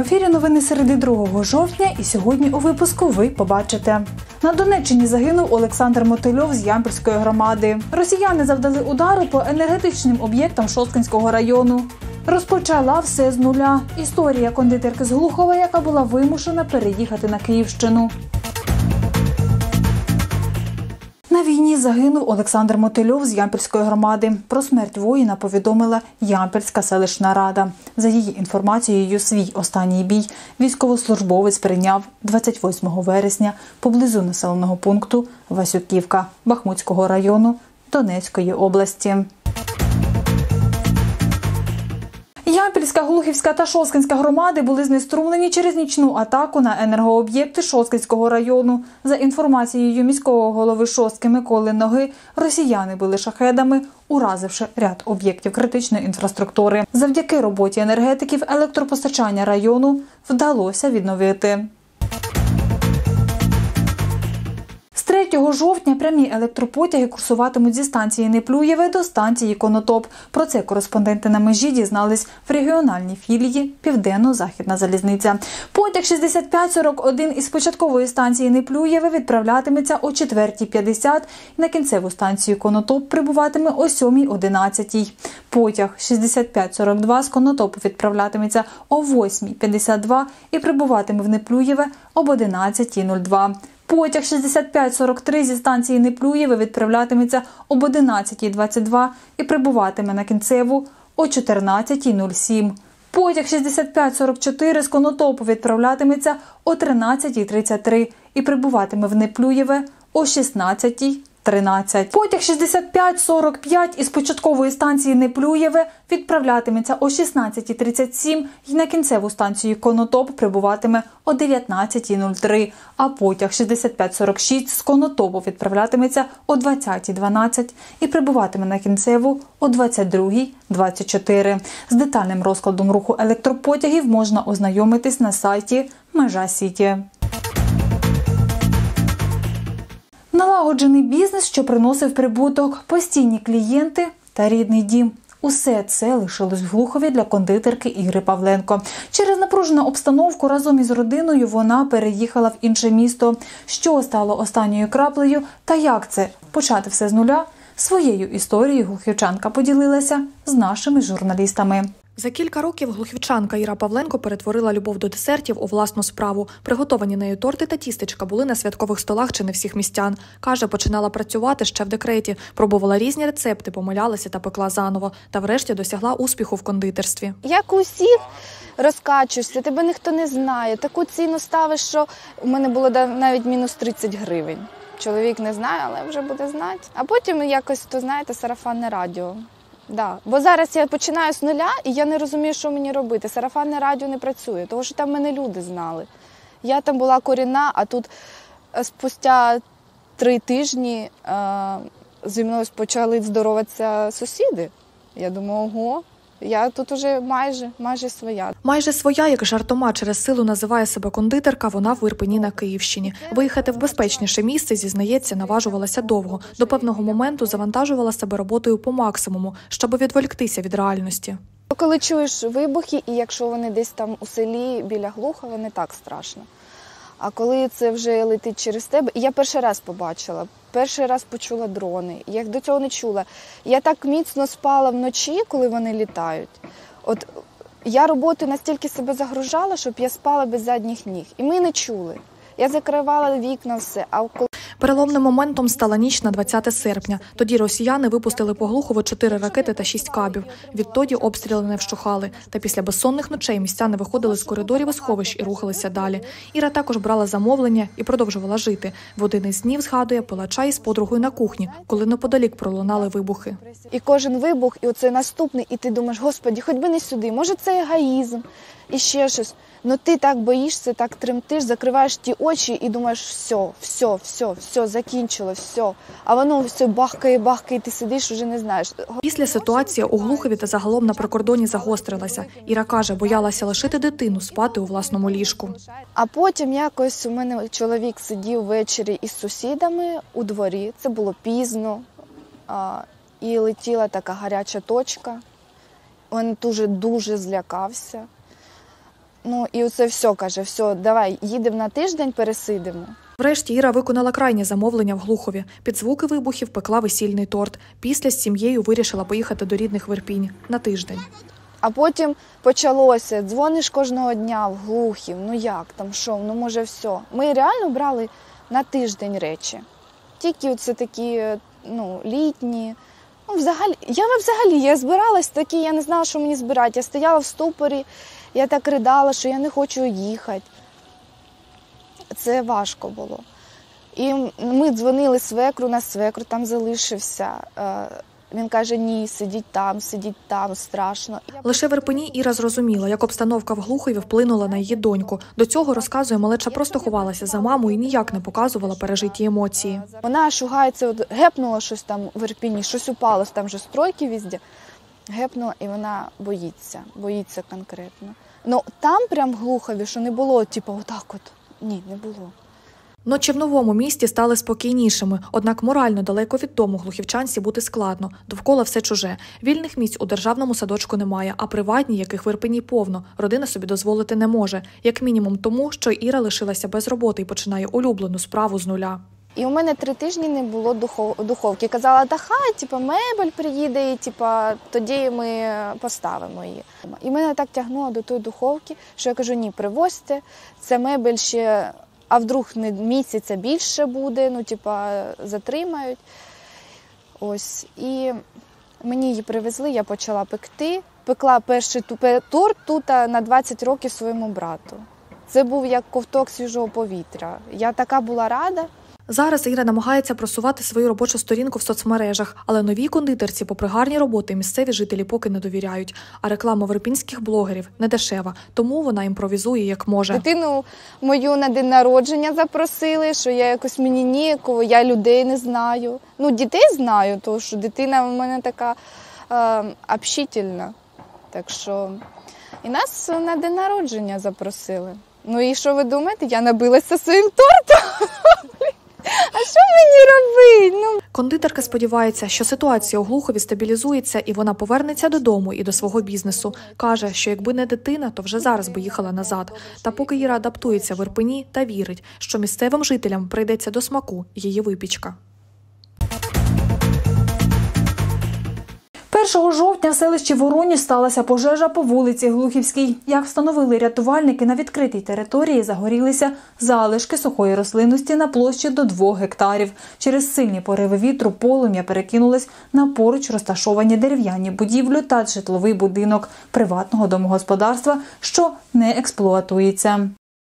ефірі новини середи 2 жовтня, і сьогодні у випуску ви побачите. На Донеччині загинув Олександр Мотильов з Ямпільської громади. Росіяни завдали удару по енергетичним об'єктам Шосткинського району. Розпочала все з нуля. Історія кондитерки з Глухова, яка була вимушена переїхати на Київщину. На війні загинув Олександр Мотильов з Ямпільської громади. Про смерть воїна повідомила Ямпільська селищна рада. За її інформацією, свій останній бій військовослужбовець прийняв 28 вересня поблизу населеного пункту Васюківка Бахмутського району Донецької області. Ямпільська, Глухівська та Шосткинська громади були знеструмлені через нічну атаку на енергооб'єкти Шосткинського району. За інформацією міського голови Шостки Миколи Ноги, росіяни били шахедами, уразивши ряд об'єктів критичної інфраструктури. Завдяки роботі енергетиків електропостачання району вдалося відновити. З 3 жовтня прямі електропотяги курсуватимуть зі станції Неплюєве до станції Конотоп. Про це кореспонденти на межі дізнались в регіональній філії «Південно-Західна залізниця». Потяг 6541 із початкової станції Неплюєве відправлятиметься о 4:50 і на кінцеву станцію Конотоп прибуватиме о 7:11. Потяг 6542 з Конотопу відправлятиметься о 8:52 і прибуватиме в Неплюєве об 11:02. Потяг 6543 зі станції Неплюєве відправлятиметься об 11:22 і прибуватиме на кінцеву о 14:07. Потяг 6544 з Конотопу відправлятиметься о 13:33 і прибуватиме в Неплюєве о 16:13. Потяг 6545 із початкової станції Неплюєве відправлятиметься о 16:37 і на кінцеву станцію Конотоп прибуватиме о 19:03, а потяг 6546 з Конотопу відправлятиметься о 20:12 і прибуватиме на кінцеву о 22:24. З детальним розкладом руху електропотягів можна ознайомитись на сайті Межа Сіті. Налагоджений бізнес, що приносив прибуток, постійні клієнти та рідний дім. Усе це лишилось в Глухові для кондитерки Ігри Павленко. Через напружену обстановку разом із родиною вона переїхала в інше місто. Що стало останньою краплею та як це – почати все з нуля? Своєю історією глухівчанка поділилася з нашими журналістами. За кілька років глухівчанка Іра Павленко перетворила любов до десертів у власну справу. Приготовані нею торти та тістечка були на святкових столах чи не всіх містян. Каже, починала працювати ще в декреті, пробувала різні рецепти, помилялася та пекла заново. Та врешті досягла успіху в кондитерстві. Як усіх розкачуєшся, тебе ніхто не знає. Таку ціну ставиш, що у мене було навіть мінус 30 гривень. Чоловік не знає, але вже буде знати. А потім якось, то знаєте, сарафанне радіо. Да. Бо зараз я починаю з нуля, і я не розумію, що мені робити. Сарафанне радіо не працює, тому що там мене люди знали. Я там була корінна, а тут спустя 3 тижні зі мною почали здороватися сусіди. Я думаю, ого, я тут уже майже своя. Майже своя, як жартома через силу називає себе кондитерка, вона в Ірпені на Київщині. Виїхати в безпечніше місце, зізнається, наважувалася довго. До певного моменту завантажувала себе роботою по максимуму, щоб відволіктися від реальності. Коли чуєш вибухи, і якщо вони десь там у селі біля Глухова, не так страшно. А коли це вже летить через тебе, і я перший раз побачила, перший раз почула дрони, я до цього не чула. Я так міцно спала вночі, коли вони літають. От я роботою настільки себе загружала, щоб я спала без задніх ніг. І ми не чули. Я закривала вікна, все. Переломним моментом стала ніч на 20 серпня. Тоді росіяни випустили по Глухову 4 ракети та 6 кабів. Відтоді обстріли не вщухали. Та після безсонних ночей містяни виходили з коридорів і сховищ і рухалися далі. Іра також брала замовлення і продовжувала жити. В один із днів, згадує, пила чай з подругою на кухні, коли неподалік пролунали вибухи. І кожен вибух, і оце наступний, і ти думаєш, господи, хоч би не сюди, може це егоїзм, і ще щось. Ну ти так боїшся, так тремтиш, закриваєш ті очі і думаєш, все, закінчилось, все. А воно все бахкає, ти сидиш, вже не знаєш. Після ситуація у Глухові та загалом на прикордоні загострилася. Іра каже, боялася лишити дитину спати у власному ліжку. А потім якось у мене чоловік сидів ввечері із сусідами у дворі, це було пізно, і летіла така гаряча точка. Він дуже злякався. Ну і оце все, каже, все, давай, їдемо на тиждень, пересидимо. Врешті Іра виконала крайнє замовлення в Глухові. Під звуки вибухів пекла весільний торт. Після з сім'єю вирішила поїхати до рідних в Ірпінь на тиждень. А потім почалося, дзвониш кожного дня в Глухів, ну як там, що, ну може все. Ми реально брали на тиждень речі. Тільки оце такі, ну, літні. Ну, взагалі, я збиралась такі, я не знала, що мені збирати. Я стояла в ступорі, я так ридала, що я не хочу їхати. Це важко було. І ми дзвонили свекру, на свекру там залишився. Він каже, ні, сидіть там, страшно. Лише в Ірпені Іра зрозуміла, як обстановка в Глухові вплинула на її доньку. До цього, розказує, малеча просто ховалася за маму і ніяк не показувала пережиті емоції. Вона шугається, от гепнула щось там в Ірпіні, щось упало, там же стройки везде. Гепнула, і вона боїться конкретно. Ну там прям в Глухові, що не було, типу, отак от. Ні, не було. Ночі в новому місті стали спокійнішими, однак морально далеко від дому глухівчанці бути складно. Довкола все чуже. Вільних місць у державному садочку немає, а приватні, яких в Ірпені повно, родина собі дозволити не може. Як мінімум тому, що Іра лишилася без роботи і починає улюблену справу з нуля. І у мене 3 тижні не було духовки. Казала, та хай, типу, мебель приїде, і типу, тоді ми поставимо її. І мене так тягнуло до тої духовки, що я кажу, ні, привозьте, це мебель ще, а вдруг не місяця більше буде, ну, типу, затримають. Ось, і мені її привезли, я почала пекти. Пекла перший торт тут на 20 років своєму брату. Це був як ковток свіжого повітря. Я така була рада. Зараз Іра намагається просувати свою робочу сторінку в соцмережах, але новій кондитерці, попри гарні роботи, місцеві жителі поки не довіряють. А реклама в ірпінських блогерів не дешева, тому вона імпровізує як може. Дитину мою на день народження запросили, що я якось мені ніяково, я людей не знаю. Ну, дітей знаю, тому що дитина в мене така общительна. Так що і нас на день народження запросили. Ну і що ви думаєте, я набилася своїм тортом? А що мені робити? Кондитерка сподівається, що ситуація у Глухові стабілізується і вона повернеться додому і до свого бізнесу. Каже, що якби не дитина, то вже зараз би їхала назад. Та поки Іра адаптується в Ірпені та вірить, що місцевим жителям прийдеться до смаку її випічка. 1 жовтня в селищі Вороніж сталася пожежа по вулиці Глухівській. Як встановили рятувальники, на відкритій території загорілися залишки сухої рослинності на площі до 2 гектарів. Через сильні пориви вітру полум'я перекинулось на поруч розташовані дерев'яні будівлі та житловий будинок приватного домогосподарства, що не експлуатується.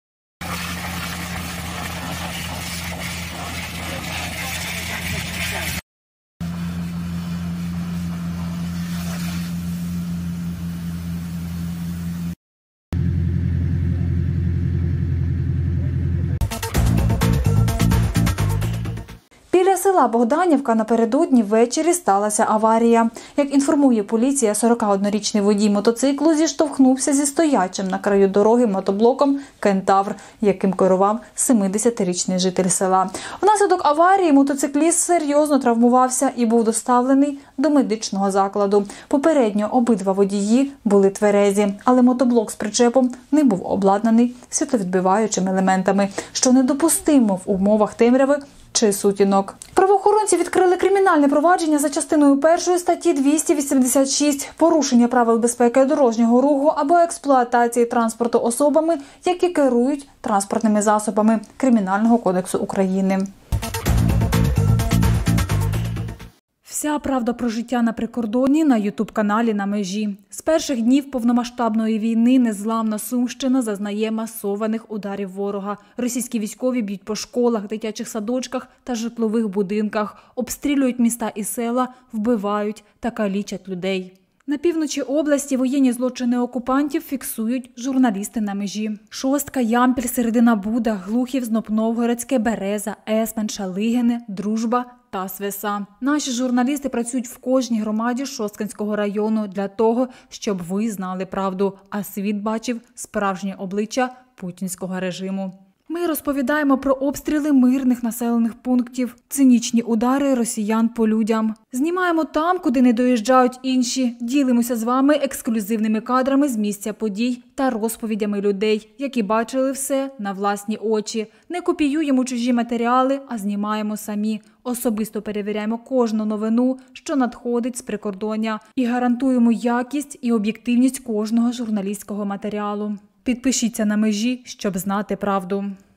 Біля села Богданівка напередодні ввечері сталася аварія. Як інформує поліція, 41-річний водій мотоциклу зіштовхнувся зі стоячим на краю дороги мотоблоком «Кентавр», яким керував 70-річний житель села. Внаслідок аварії мотоцикліст серйозно травмувався і був доставлений до медичного закладу. Попередньо обидва водії були тверезі, але мотоблок з причепом не був обладнаний світловідбиваючими елементами, що недопустимо в умовах темряви чи сутінок. Правоохоронці відкрили кримінальне провадження за частиною 1 статті 286 «Порушення правил безпеки дорожнього руху або експлуатації транспорту особами, які керують транспортними засобами» Кримінального кодексу України. Вся правда про життя на прикордонні на ютуб-каналі «На межі». З перших днів повномасштабної війни незламна Сумщина зазнає масованих ударів ворога. Російські військові б'ють по школах, дитячих садочках та житлових будинках, обстрілюють міста і села, вбивають та калічать людей. На півночі області воєнні злочини окупантів фіксують журналісти «На межі». Шостка, Ямпіль, Середина Буда, Глухів, Знопновгородське, Береза, Есмен, Шалигине, Дружба та Свеса. Наші журналісти працюють в кожній громаді Шосткинського району для того, щоб ви знали правду, а світ бачив справжнє обличчя путінського режиму. Ми розповідаємо про обстріли мирних населених пунктів, цинічні удари росіян по людям. Знімаємо там, куди не доїжджають інші. Ділимося з вами ексклюзивними кадрами з місця подій та розповідями людей, які бачили все на власні очі. Не копіюємо чужі матеріали, а знімаємо самі. Особисто перевіряємо кожну новину, що надходить з прикордоння, і гарантуємо якість і об'єктивність кожного журналістського матеріалу. Підпишіться на Межі, щоб знати правду.